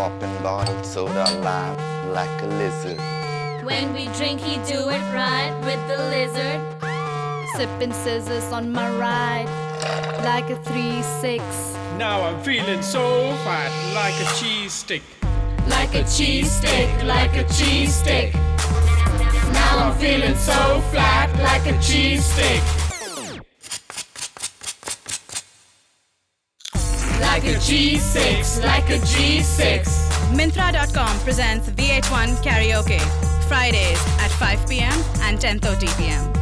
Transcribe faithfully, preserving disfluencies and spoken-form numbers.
popping bottled soda loud like a lizard. When we drink, he do it right with the lizard. Sipping scissors on my ride like a three six. Now I'm feeling so fat, like a cheese stick. Like a cheese stick, like a cheese stick. Now I'm feeling so flat, like a cheese stick. Like a G six, like a G six. Myntra dot com presents V H one Karaoke, Fridays at five p m and ten thirty p m